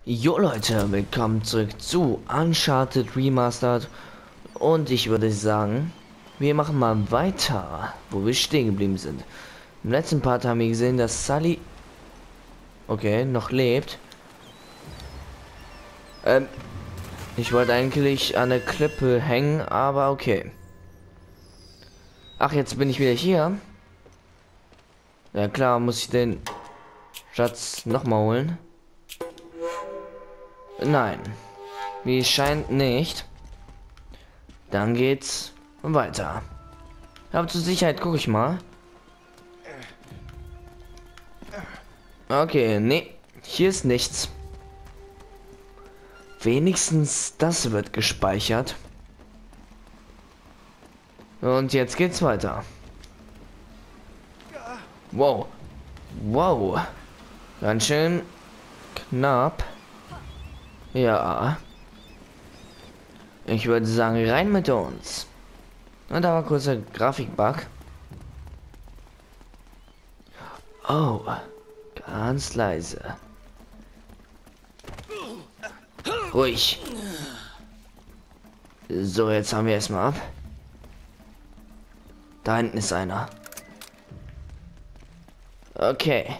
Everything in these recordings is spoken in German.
Jo Leute, willkommen zurück zu Uncharted Remastered und ich würde sagen, wir machen mal weiter, wo wir stehen geblieben sind. Im letzten Part haben wir gesehen, dass Sully noch lebt. Ich wollte eigentlich an der Klippe hängen, aber okay. Ach, jetzt bin ich wieder hier. Ja klar, muss ich den Schatz nochmal holen. Nein, wie es scheint nicht. Dann geht's weiter. Aber zur Sicherheit gucke ich mal. Okay, nee, hier ist nichts. Wenigstens das wird gespeichert. Und jetzt geht's weiter. Wow. Wow. Ganz schön knapp. Ja. Ich würde sagen, rein mit uns. Und da war kurzer Grafikbug. Oh. Ganz leise. Ruhig. So, jetzt haben wir erstmal ab. Da hinten ist einer. Okay.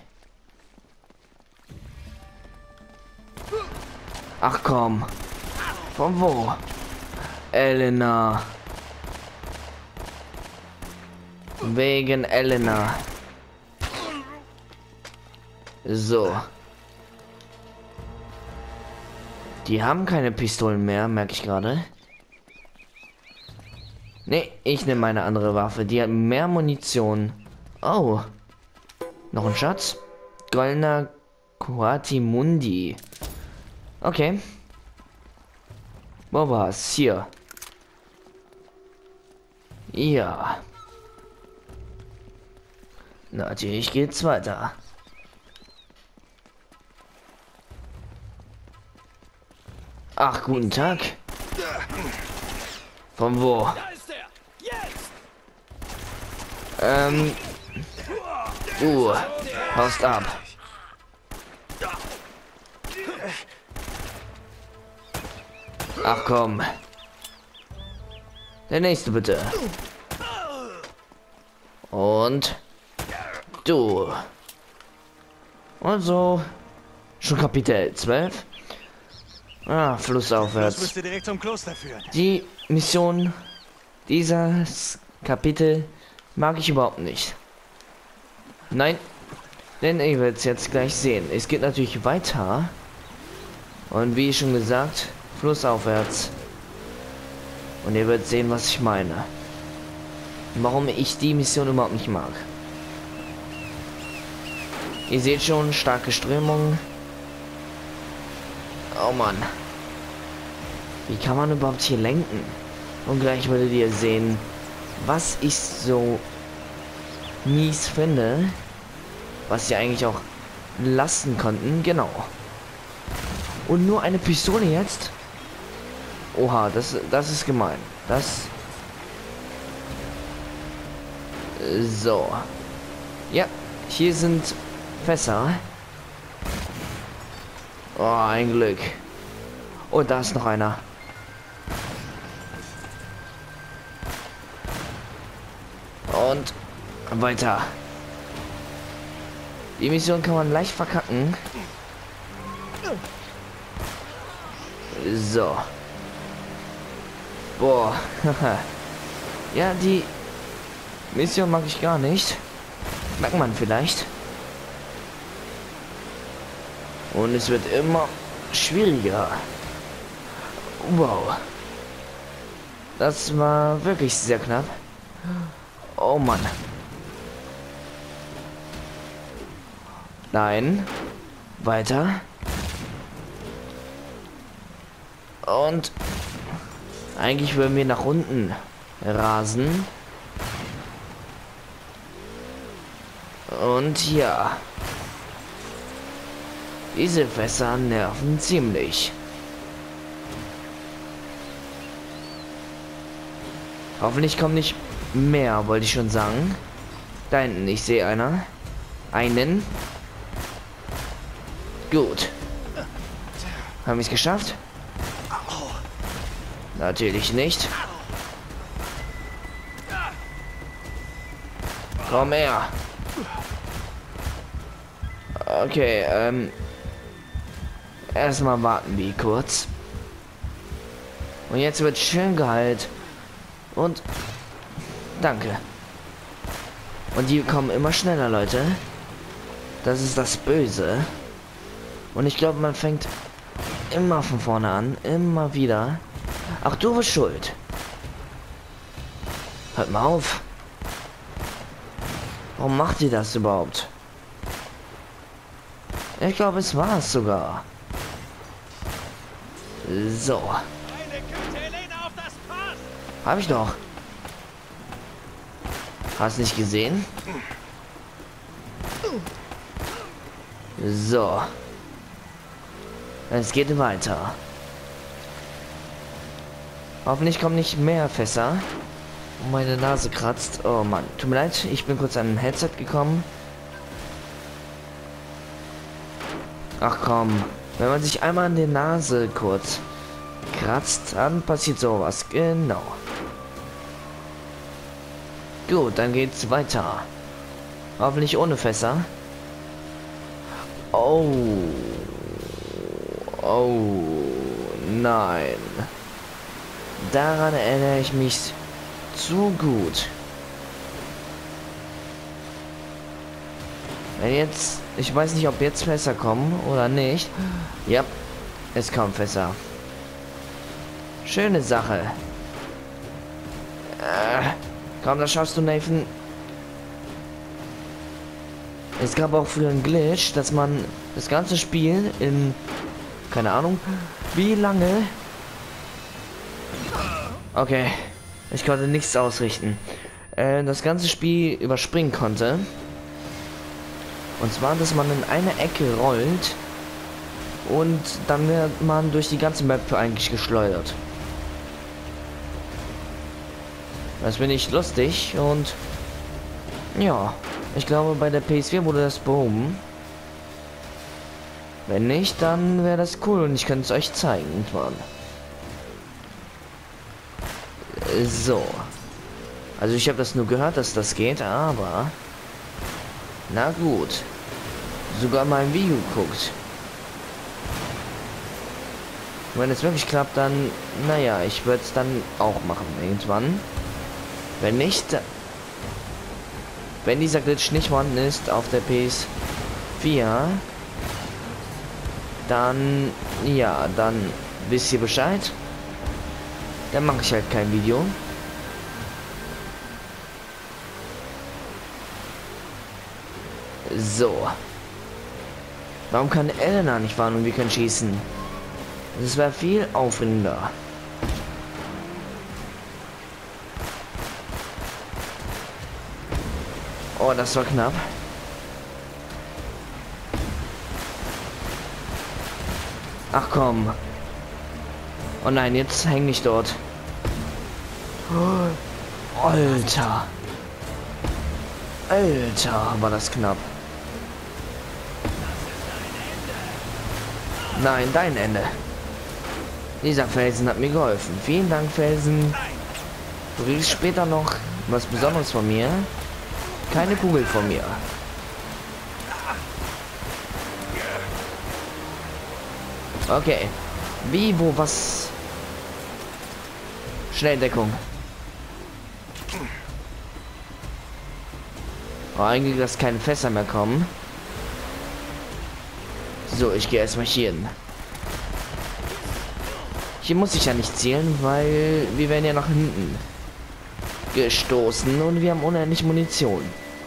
Ach komm. Von wo? Elena. Wegen Elena. So. Die haben keine Pistolen mehr, merke ich gerade. Nee, ich nehme meine andere Waffe. Die hat mehr Munition. Oh. Noch ein Schatz? Goldener Quatimundi. Okay. Wo war's? Hier. Ja. Natürlich geht's weiter. Ach, guten Tag. Von wo? Haust ab. Ach komm. Der nächste bitte. Und du. Und so. Schon Kapitel 12. Ah, flussaufwärts. Direkt zum Kloster führen. Die Mission dieses Kapitel mag ich überhaupt nicht. Nein, denn ihr werdet es jetzt gleich sehen. Es geht natürlich weiter. Und wie schon gesagt, flussaufwärts. Und ihr werdet sehen, was ich meine. Warum ich die Mission überhaupt nicht mag. Ihr seht schon, starke Strömung. Oh Mann. Wie kann man überhaupt hier lenken? Und gleich werdet ihr sehen, was ich so mies finde. Was sie eigentlich auch lassen konnten. Genau. Und nur eine Pistole jetzt? Oha, das ist gemein. Das... So. Ja, hier sind Fässer. Oh, ein Glück. Oh, da ist noch einer. Und weiter. Die Mission kann man leicht verkacken. So. Boah. Ja, die Mission mag ich gar nicht. Merkt man vielleicht. Und es wird immer schwieriger. Wow. Das war wirklich sehr knapp. Oh Mann. Nein. Weiter. Und eigentlich würden wir nach unten rasen. Und ja. Diese Fässer nerven ziemlich. Hoffentlich kommt nicht mehr, wollte ich schon sagen. Da hinten, ich sehe einen. Gut. Haben wir es geschafft? Natürlich nicht. Komm her. Okay, erstmal warten wir kurz. Und jetzt wird schön geheilt. Und danke. Und die kommen immer schneller, Leute. Das ist das Böse. Und ich glaube, man fängt immer von vorne an. Immer wieder. Ach, du bist schuld. Hört mal auf. Warum macht ihr das überhaupt? Ich glaube, es war es sogar. So. Habe ich doch. Hast nicht gesehen? So. Es geht weiter. Hoffentlich kommen nicht mehr Fässer. Und meine Nase kratzt. Oh Mann. Tut mir leid, ich bin kurz an ein Headset gekommen. Ach komm. Wenn man sich einmal an der Nase kurz kratzt, dann passiert sowas. Genau. Gut, dann geht's weiter. Hoffentlich ohne Fässer. Oh. Oh. Nein. Daran erinnere ich mich zu gut. Wenn jetzt... Ich weiß nicht, ob jetzt Fässer kommen oder nicht. Ja, es kommen Fässer. Schöne Sache. Komm, das schaffst du, Nathan. Es gab auch früher einen Glitch, dass man das ganze Spiel in... Keine Ahnung, wie lange... Okay, ich konnte nichts ausrichten. Das ganze Spiel überspringen konnte. Und zwar, dass man in eine Ecke rollt und dann wird man durch die ganze Map eigentlich geschleudert. Das finde ich lustig und ja, ich glaube bei der PS4 wurde das behoben. Wenn nicht, dann wäre das cool und ich könnte es euch zeigen irgendwann. So. Also ich habe das nur gehört, dass das geht, aber... Na gut. Sogar mal ein Video guckt. Wenn es wirklich klappt, dann... Naja, ich würde es dann auch machen irgendwann. Wenn nicht... Wenn dieser Glitch nicht vorhanden ist auf der PS4... Dann... Ja, dann wisst ihr Bescheid. Dann mache ich halt kein Video. So. Warum kann Elena nicht fahren und wir können schießen? Das wäre viel aufregender. Oh, das war knapp. Ach komm. Oh nein, jetzt hänge ich dort. Oh, Alter. Alter, war das knapp. Nein, dein Ende. Dieser Felsen hat mir geholfen. Vielen Dank, Felsen. Du kriegst später noch was Besonderes von mir. Keine Kugel von mir. Okay. Wie, wo, was? Schnelldeckung. Oh, eigentlich, dass keine Fässer mehr kommen. So, ich gehe erstmal hier hin. Hier muss ich ja nicht zählen, weil wir werden ja nach hinten gestoßen und wir haben unendlich Munition.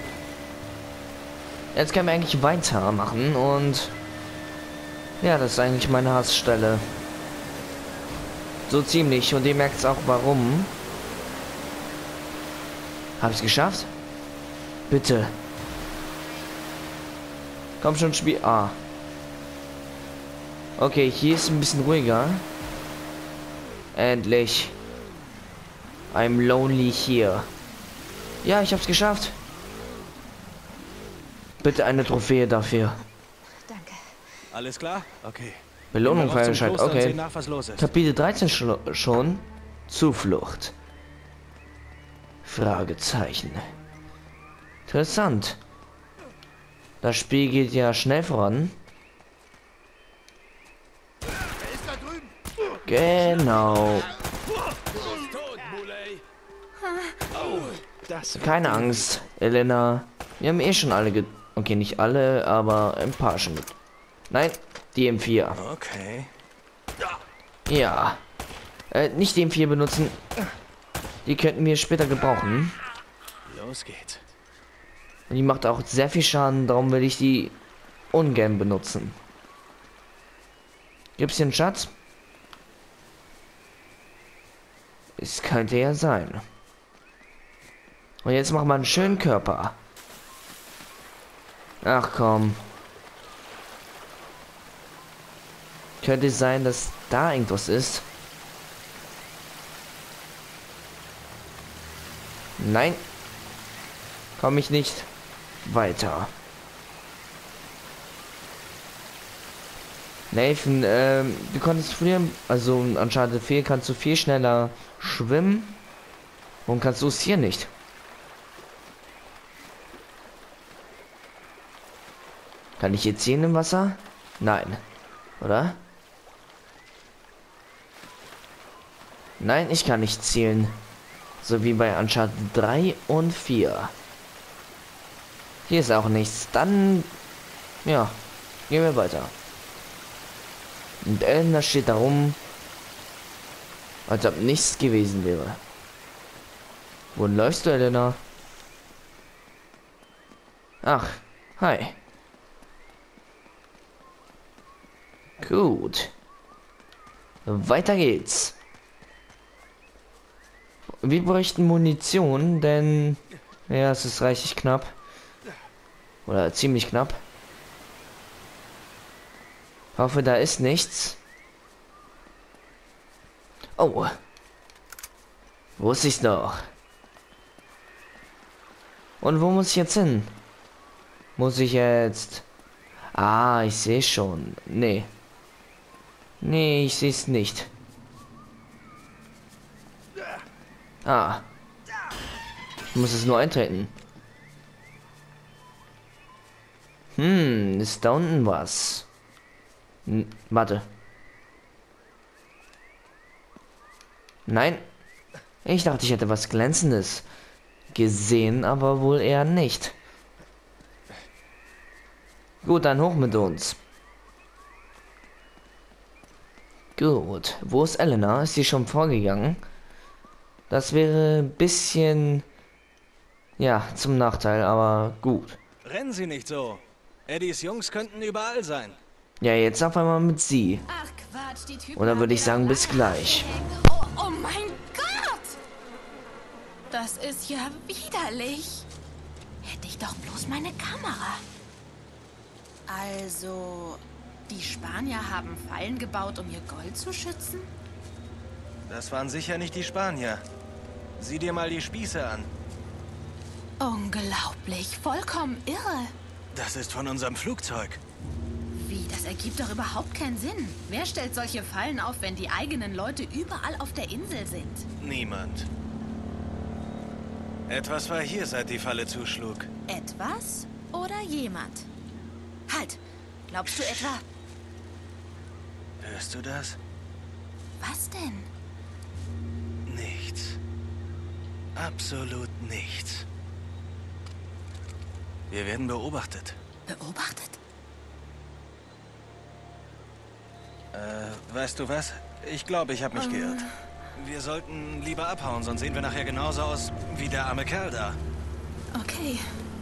Jetzt können wir eigentlich weitermachen und ja, das ist eigentlich meine Hassstelle. So ziemlich und ihr merkt es auch warum. Habe ich es geschafft? Bitte. Komm schon, Spiel. Ah. Okay, hier ist ein bisschen ruhiger. Endlich. I'm lonely here. Ja, ich hab's geschafft. Bitte eine Trophäe dafür. Danke. Alles klar? Okay. Belohnung freigeschaltet, Und okay. sehen nach, was los ist. Kapitel 13 schon. Zuflucht. Fragezeichen. Interessant. Das Spiel geht ja schnell voran. Genau. Keine Angst, Elena. Wir haben eh schon alle okay, nicht alle, aber ein paar schon mit. Nein, die M4. Okay. Ja. Nicht die M4 benutzen. Die könnten wir später gebrauchen. Los geht's. Und die macht auch sehr viel Schaden, darum will ich die ungern benutzen. Gibt's hier einen Schatz? Es könnte ja sein. Und jetzt machen wir einen schönen Körper. Ach komm. Könnte sein, dass da irgendwas ist. Nein. Komme ich nicht weiter. Nathan, du konntest früher, also anscheinend viel, kannst du viel schneller schwimmen. Warum kannst du es hier nicht? Kann ich jetzt ziehen im Wasser? Nein. Oder? Nein, ich kann nicht zielen. So wie bei Uncharted 3 und 4. Hier ist auch nichts. Dann, ja, gehen wir weiter. Und Elena steht da rum, als ob nichts gewesen wäre. Wohin läufst du, Elena? Ach, hi. Gut. Weiter geht's. Wir bräuchten Munition, denn ja, es ist reichlich knapp. Oder ziemlich knapp. Hoffe, da ist nichts. Oh. Wusste ich noch. Und wo muss ich jetzt hin? Muss ich jetzt... Ah, ich sehe schon. Nee. Nee, ich sehe es nicht. Ah. Ich muss es nur eintreten. Ist da unten was? Warte. Nein. Ich dachte, ich hätte was Glänzendes gesehen, aber wohl eher nicht. Gut, dann hoch mit uns. Gut. Wo ist Elena? Ist sie schon vorgegangen? Das wäre ein bisschen... Ja, zum Nachteil, aber gut. Rennen Sie nicht so. Eddies Jungs könnten überall sein. Ja, jetzt auf einmal mit sie. Ach Quatsch, die Typen. Und dann würde ich sagen, bis gleich. Oh mein Gott! Das ist ja widerlich. Hätte ich doch bloß meine Kamera. Also, die Spanier haben Fallen gebaut, um ihr Gold zu schützen? Das waren sicher nicht die Spanier. Sieh dir mal die Spieße an. Unglaublich, vollkommen irre. Das ist von unserem Flugzeug. Wie, das ergibt doch überhaupt keinen Sinn. Wer stellt solche Fallen auf, wenn die eigenen Leute überall auf der Insel sind? Niemand. Etwas war hier, seit die Falle zuschlug. Etwas oder jemand? Halt! Glaubst du etwa... Hörst du das? Was denn? Nichts. Absolut nichts. Wir werden beobachtet. Beobachtet? Weißt du was? Ich glaube, ich habe mich geirrt. Wir sollten lieber abhauen, sonst sehen wir nachher genauso aus wie der arme Kerl da. Okay.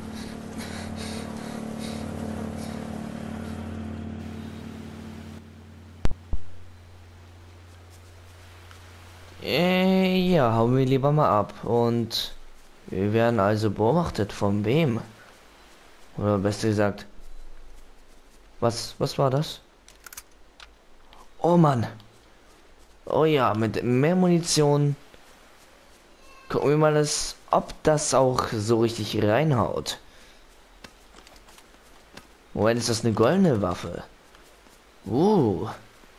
Ja, hauen wir lieber mal ab. Und wir werden also beobachtet. Von wem? Oder besser gesagt... Was war das? Oh Mann. Oh ja, mit mehr Munition. Gucken wir mal, ob das auch so richtig reinhaut. Moment, ist das eine goldene Waffe?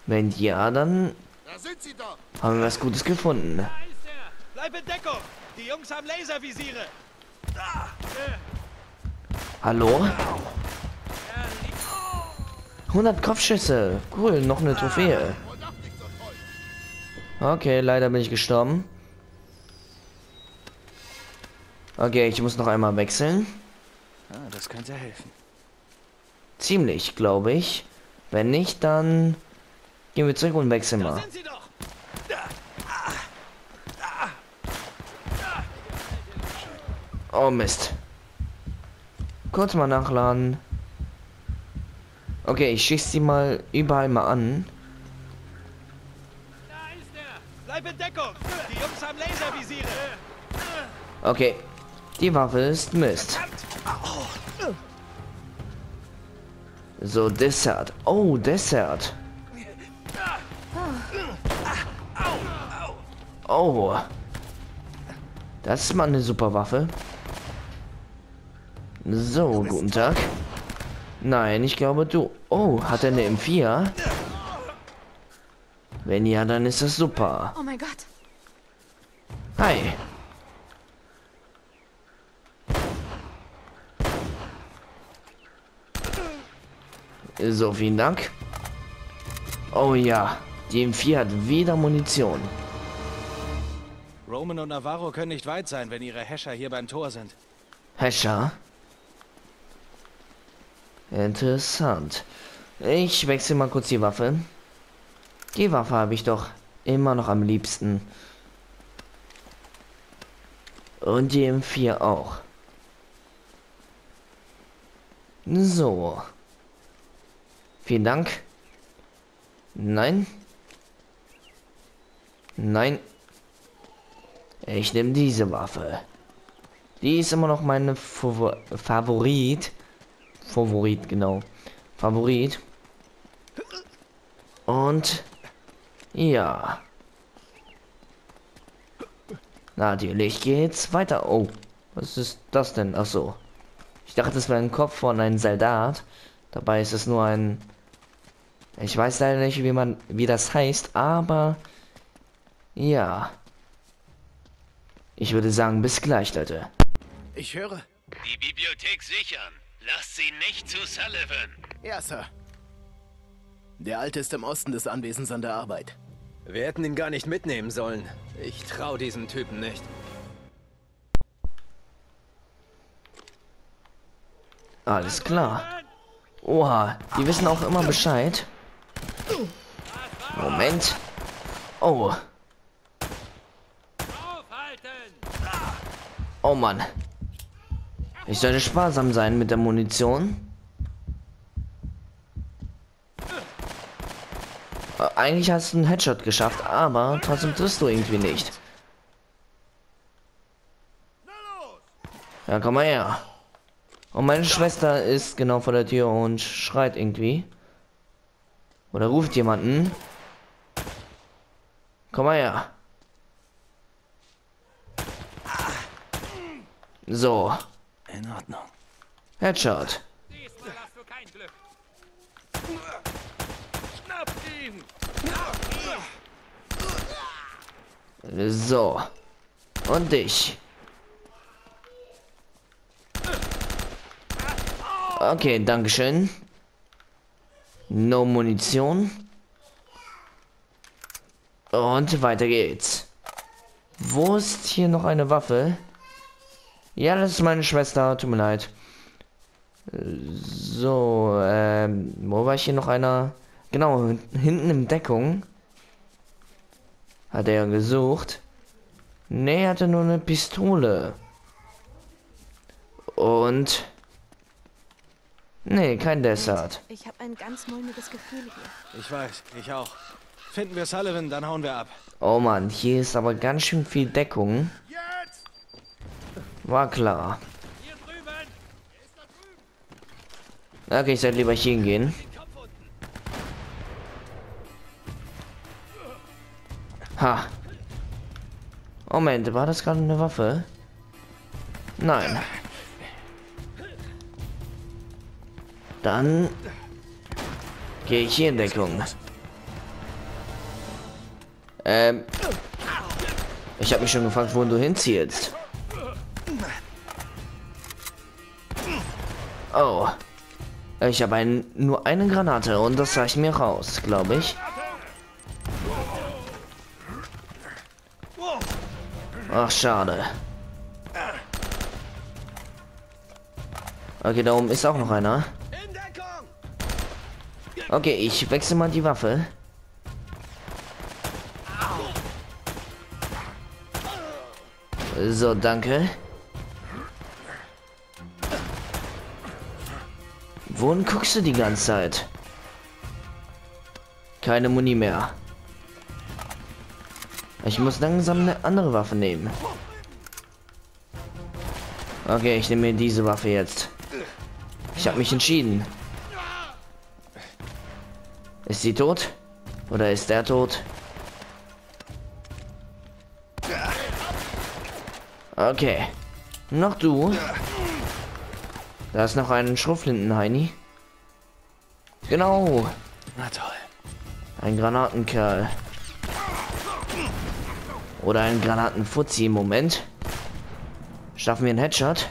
Wenn ja, dann Da sind sie doch! haben wir was Gutes gefunden. Da ist er! Bleib in Deckung! Die Jungs haben Laservisiere! Hallo? 100 Kopfschüsse. Cool, noch eine Trophäe. Und doch nicht so toll! Okay, leider bin ich gestorben. Okay, ich muss noch einmal wechseln. Ah, das könnte helfen. Ziemlich, glaube ich. Wenn nicht, dann gehen wir zurück und wechseln mal. Sind sie doch! Oh Mist. Kurz mal nachladen. Okay, ich schieße sie mal überall mal an. Da ist er! Bleib in Deckung! Die Jungs haben Laservisiere! Okay, die Waffe ist Mist. So, Dessert. Oh, Dessert. Oh. Das ist mal eine super Waffe. So, guten Tag. Nein, ich glaube du. Oh, hat er eine M4? Wenn ja, dann ist das super. Oh mein Gott. Hi. So, vielen Dank. Oh ja, die M4 hat wieder Munition. Roman und Navarro können nicht weit sein, wenn ihre Häscher hier beim Tor sind. Hescher. Interessant. Ich wechsle mal kurz die Waffe. Die Waffe habe ich doch immer noch am liebsten. Und die M4 auch. So. Vielen Dank. Nein. Nein. Ich nehme diese Waffe. Die ist immer noch meine Favorit. Favorit, genau. Favorit. Und ja. Natürlich geht's weiter. Oh, was ist das denn? Ach so. Ich dachte, es wäre ein Kopf von einem Soldat. Dabei ist es nur ein... Ich weiß leider nicht, wie das heißt, aber ja. Ich würde sagen, bis gleich, Leute. Ich höre. Die Bibliothek sichern. Lasst sie nicht zu Sullivan. Ja, Sir. Der Alte ist im Osten des Anwesens an der Arbeit. Wir hätten ihn gar nicht mitnehmen sollen. Ich trau diesem Typen nicht. Alles klar. Oha, die wissen auch immer Bescheid. Moment. Oh. Oh Mann. Ich sollte sparsam sein mit der Munition. Eigentlich hast du einen Headshot geschafft, aber trotzdem triffst du irgendwie nicht. Ja, komm mal her. Und meine Schwester ist genau vor der Tür und schreit irgendwie. Oder ruft jemanden. Komm mal her. So. In Ordnung. Headshot. Diesmal hast du kein Glück. Schnapp ihn! So. Und dich. Okay, dankeschön. No Munition. Und weiter geht's. Wo ist hier noch eine Waffe? Ja, das ist meine Schwester. Tut mir leid. So, wo war ich hier noch einer? Genau, hinten in Deckung. Hat er gesucht. Nee, er hatte nur eine Pistole. Und... Nee, kein Dessert. Ich habe ein ganz mulmiges Gefühl hier. Ich weiß, ich auch. Finden wir Sullivan, dann hauen wir ab. Oh Mann, hier ist aber ganz schön viel Deckung. Jetzt! War klar. Hier drüben. Okay, ich sollte lieber hier hingehen. Ha. Moment, war das gerade eine Waffe? Nein. Dann gehe ich hier in Deckung. Ich habe mich schon gefragt, wo du hinzielst. Oh. Ich habe nur eine Granate und das reicht mir raus, glaube ich. Ach, schade. Okay, da oben ist auch noch einer. Okay, ich wechsle mal die Waffe. So, danke. Wohin guckst du die ganze Zeit? Keine Muni mehr. Ich muss langsam eine andere Waffe nehmen. Okay, ich nehme mir diese Waffe jetzt. Ich habe mich entschieden. Ist sie tot? Oder ist der tot? Okay. Noch du. Da ist noch ein Schrotflinten-Heini. Genau. Na toll. Ein Granatenkerl. Oder ein Granatenfuzzi im Moment. Schaffen wir einen Headshot?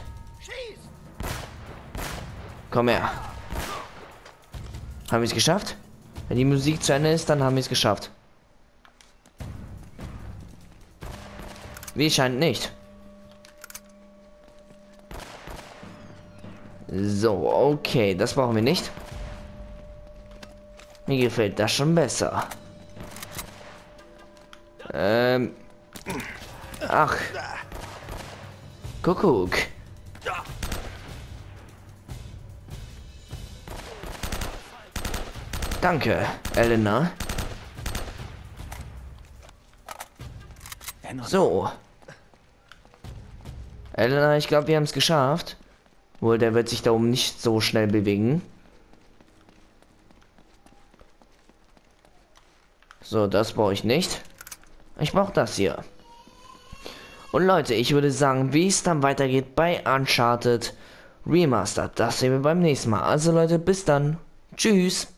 Komm her. Haben wir es geschafft? Wenn die Musik zu Ende ist, dann haben wir es geschafft. Wie scheint nicht. So, okay, das brauchen wir nicht. Mir gefällt das schon besser. Ach. Kuckuck. Danke, Elena. So. Elena, ich glaube, wir haben es geschafft. Wohl, der wird sich da oben nicht so schnell bewegen. So, das brauche ich nicht. Ich brauche das hier. Und Leute, ich würde sagen, wie es dann weitergeht bei Uncharted Remastered, das sehen wir beim nächsten Mal. Also Leute, bis dann. Tschüss.